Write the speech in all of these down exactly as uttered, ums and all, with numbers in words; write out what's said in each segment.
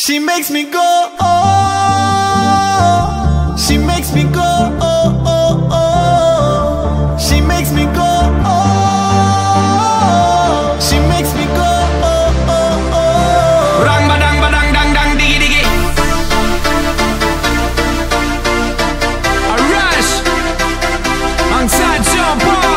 She makes me go, oh. She makes me go, oh, oh, oh. She makes me go, oh. She makes me go, oh, oh, oh. Rang badang badang dang dang diggy diggy. A rush alongside Sean Paul.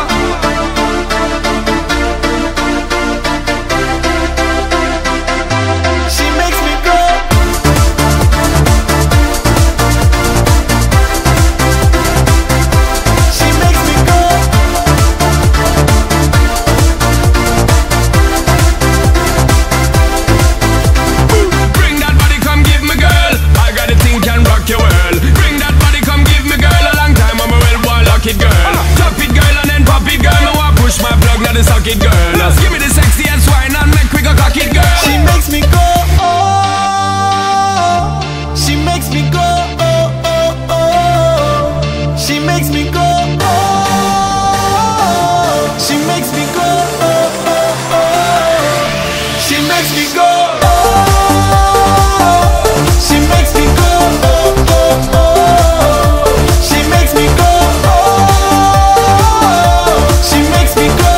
Suck it, girl. Just give me the sexy and swine and make we go cock it, girl. She makes me go, oh. She makes me go, oh, oh, oh. She makes me go, oh. She makes me go, oh, oh, oh. She makes me go, oh. She makes me go, oh, oh, oh. She makes me go, oh. She makes me go.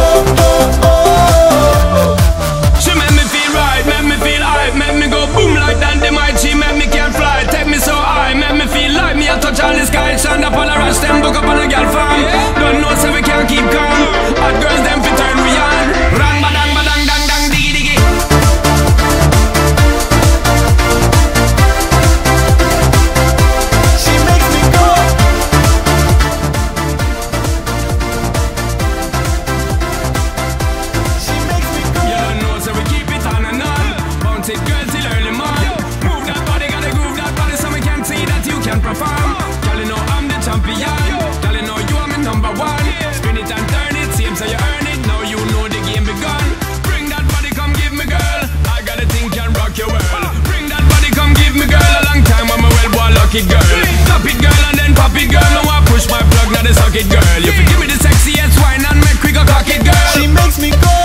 Touch all the sky, stand up on a rush, them book up on a girl farm. Yeah. Don't know so we can't keep calm. Hot girls them fit turn we on. Rang badang badang dang dang diggy diggy. She makes me go. She makes me go. You don't know so we keep it on and on. Bounce it girl till early morning. Move that body, gotta groove that body so we can see that you can perform. Champion, girl, you know you are my number one. Spin it and turn it, seems so you earn it. Now you know the game begun. Bring that body, come give me, girl. I got a thing can rock your world. Bring that body, come give me, girl. A long time I'm a well boy, lucky girl. Stop it, girl, and then pop it, girl. Now I push my plug, now they suck it, girl. You can give me the sexy and swine and make we go cock it, girl. She makes me go,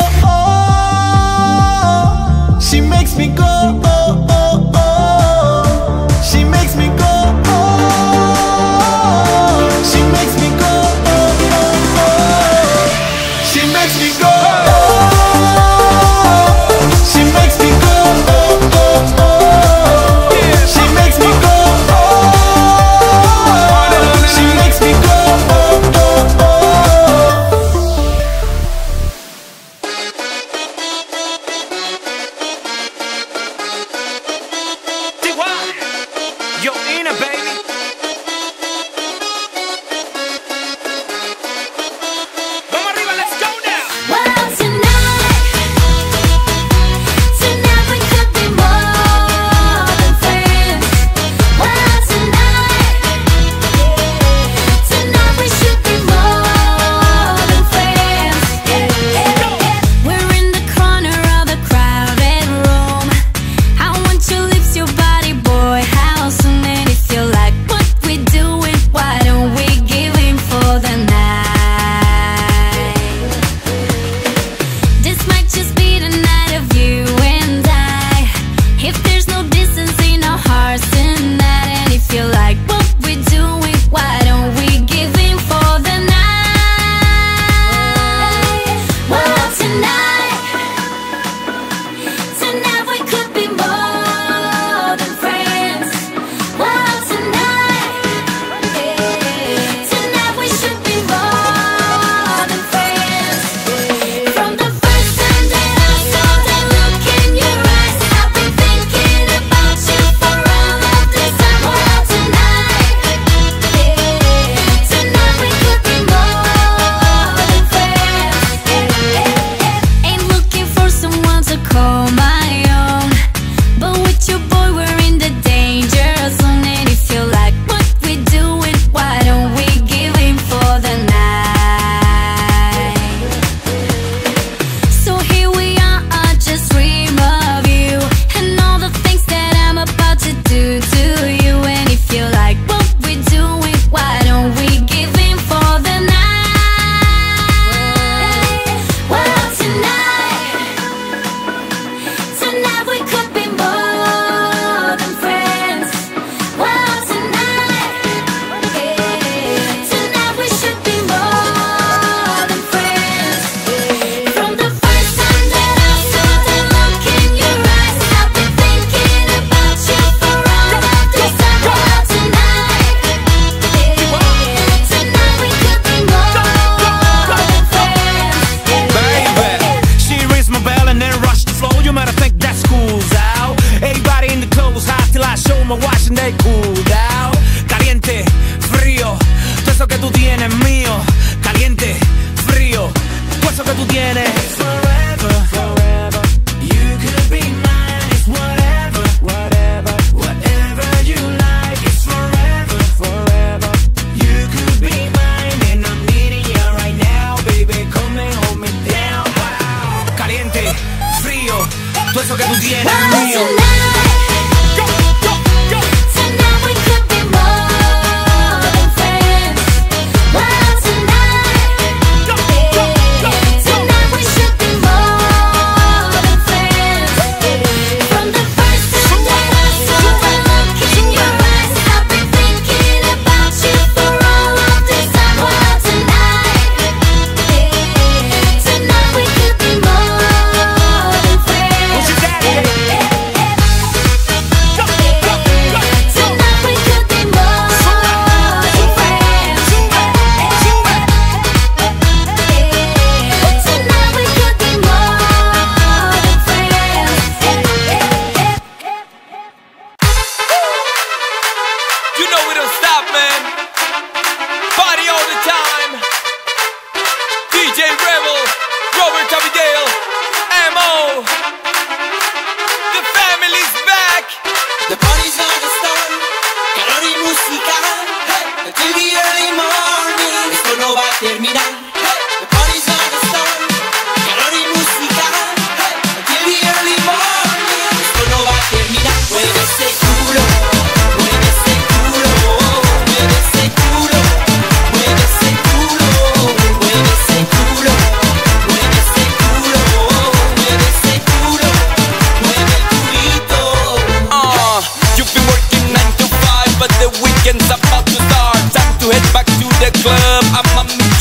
oh. She makes me go, oh, oh, oh. She makes me go. She makes me go, oh, oh, oh. She makes me go, oh. She makes me go, oh, oh, oh. She makes me go, oh. She makes me go, oh, oh, oh.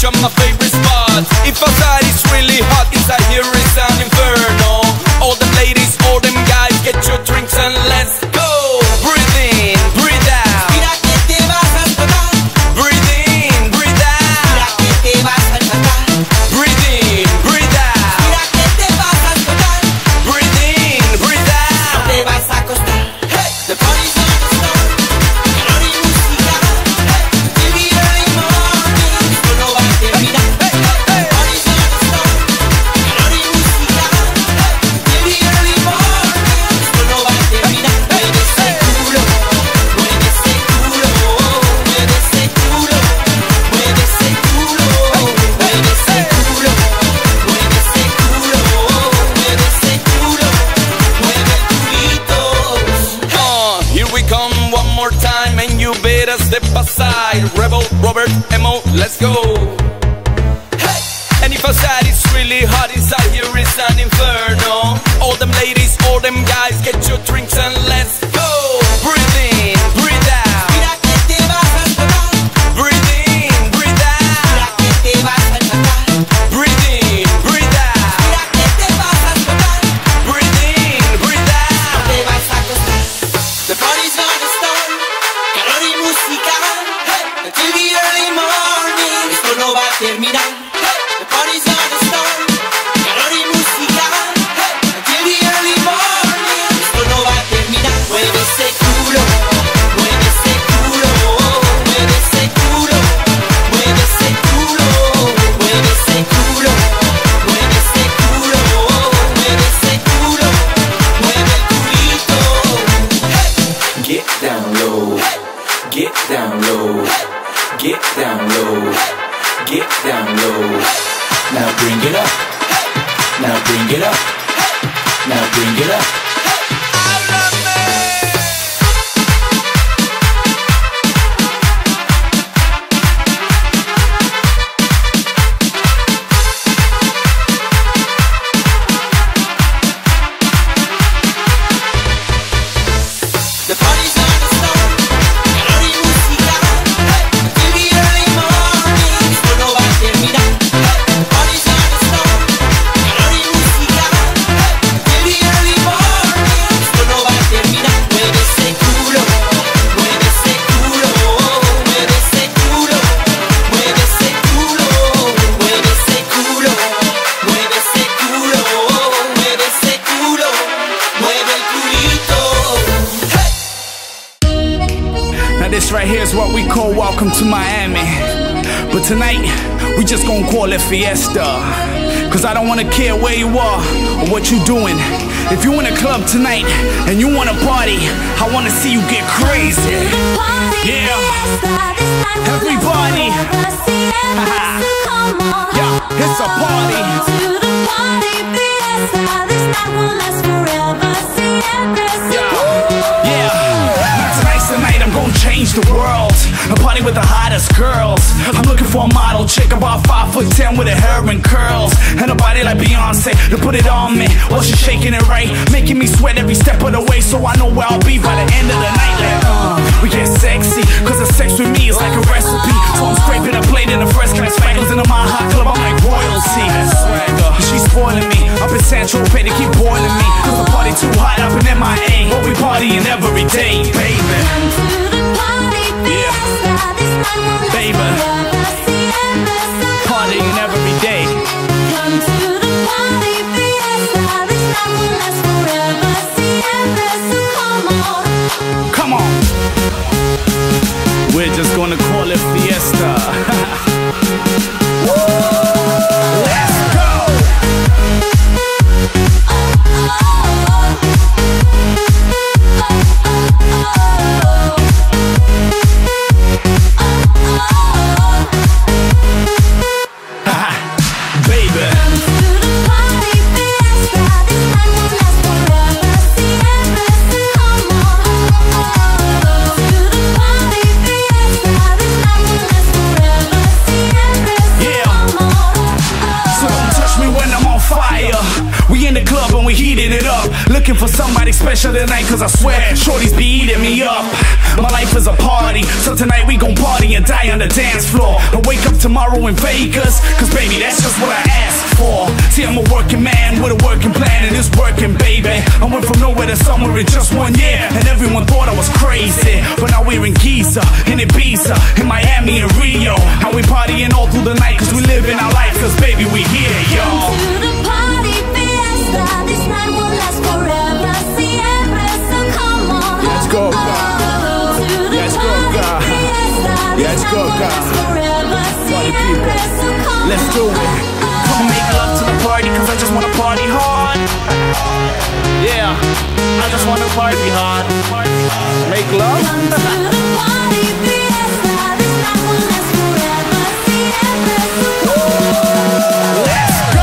are my favorite spots. If outside it's really hot, inside here is an inferno. All them ladies, all them guys, get your drinks and let's go. Breathe in, breathe out. Mira que te vas a explotar. Breathe in, breathe Mira out. que te vas a explotar. Breathe in, breathe out. Mira que te vas a explotar. Breathe in, breathe No out. te vas a acostar. Hey, the party's gonna start. Calor y música. Hey, till the early morning. Esto no va a terminar. Hey, the party's gonna start. Calor y música. Hey, till the early morning. Esto no va a terminar. Mueve ese culo, mueve ese culo, mueve ese culo, mueve ese culo, mueve ese culo, mueve ese culo, mueve ese culo, mueve el culito. Uh, here we come one more time and you better step aside. Rebel, Robert, Emo, let's go. Hey! And if outside it's really hot, inside here is an inferno. All them ladies, all them guys, get your drinks and let's go. Breathe in, breathe out. Mira que te vas a explotar. Breathe in, breathe Mira out. que te vas a explotar. Breathe in, breathe out. Mira que te vas a explotar. Breathe in, breathe No out. te vas a acostar. The party's gonna start. Calor y música. Hey, until the early morning. Esto no va a terminar. Hey, the party's gonna start. Calor y música. Hey, until the early morning. Esto no va a terminar. Mueve ese culo. Mueve ese culo. Mueve ese culo. Mueve ese culo. Mueve ese culo. Mueve ese culo. Mueve ese culo. Mueve el culito. Hey. Get down low, get down low, get down low, get down low. Now bring it up, now bring it up, now bring it up. The party's gonna start. Calor y música. Hey, until the early morning. Esto no va a terminar. Hey, the party's gonna start. Calor y música. Hey, until the early morning. Esto no va a terminar. Mueve ese culo. Mueve ese culo. Mueve ese culo. Mueve ese culo. Mueve ese culo. Mueve ese culo. Mueve ese culo. Mueve el culito. Hey. Now this right here is what we call Welcome to Miami. But tonight, we just gonna call it Fiesta. Cause I don't wanna care where you are or what you doing. If you in a club tonight and you wanna party, I wanna see you get crazy. Yeah, everybody. Yeah, it's a party. Yeah, yeah. Now tonight's the night I'm gonna change the world. A party with the hottest girls. I'm looking for a model chick about five foot ten with her hair and curls and a body like Beyonce to put it on me while she's shaking it right, making me sweat every step of the way. So I know where I'll be by the end of the night. Like, uh, we get sexy, cause the sex with me is like a recipe. So I'm scraping a plate in a fresh class spangles in a my hot club. I'm like royalty. Swagger, she's spoiling me up in Central Pay to keep boiling me. Cause the party too hot up in M I A, but we partying every day, baby. Yeah, baby, partying every day. Come on, we're just gonna call it Fiesta. Woo! Let's go. Looking for somebody special tonight, cause I swear shorties be eating me up. My life is a party, so tonight we gon' party and die on the dance floor. I wake up tomorrow in Vegas, cause baby that's just what I asked for. See, I'm a working man with a working plan, and it's working, baby. I went from nowhere to somewhere in just one year, and everyone thought I was crazy. But now we're in Giza, in Ibiza, in Miami and Rio, and we partying all through the night, cause we living our life, cause baby we here, y'all. To the party fiesta, this night will last forever. Siempre, so come on. Let's go, God. Oh, to the Let's go, party God. fiesta, this Let's night go, will God. last forever. Party Siempre, people. so come Let's do it. Come make love to the party, cause I just wanna party hard. Yeah, I just wanna party hard. Make love. Come to the party fiesta, this night will last forever. Siempre, so come on. Let's go.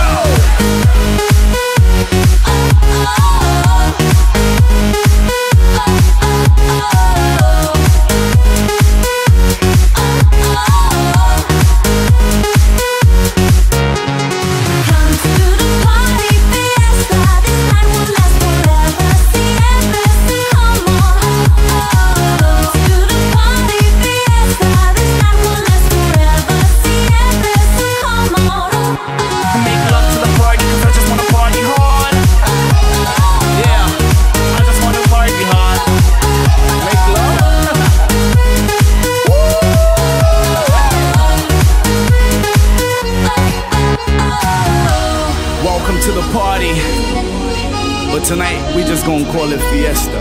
Welcome to the party, but tonight we just gonna call it fiesta.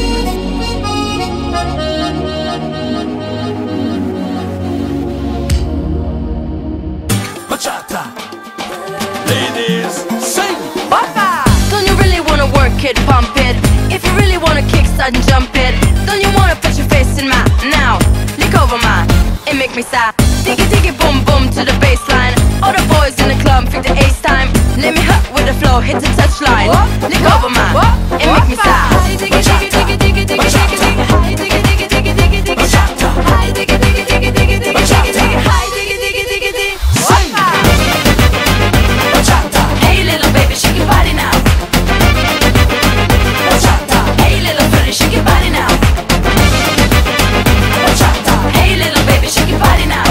Bachata. Ladies, sing. Don't you really wanna work it, pump it? If you really wanna kickstart and jump it, don't you wanna put your face in my now? Lick over mine, it make me sigh. Diggy diggy boom boom to the baseline. All the boys in the club pick the ace time. Let me hut with the flow, hit the touchline. Lick over mine, it make me sigh. Diggy diggy diggy diggy diggy diggy diggy. Hi diggy diggy diggy diggy diggy. Hi diggy diggy diggy diggy diggy diggy. Hi diggy diggy diggy diggy. Hey little baby, shake your body now. Hey little pretty, shake your body now. Hey little baby, shake your body now.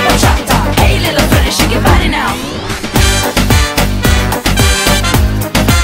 Hey little pretty, shake your body now.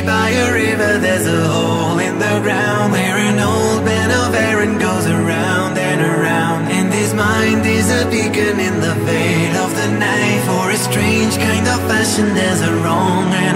by a river, there's a hole in the ground where an old man of Aaron goes around and around. And his mind is a beacon in the veil of the night. For a strange kind of fashion, there's a wrong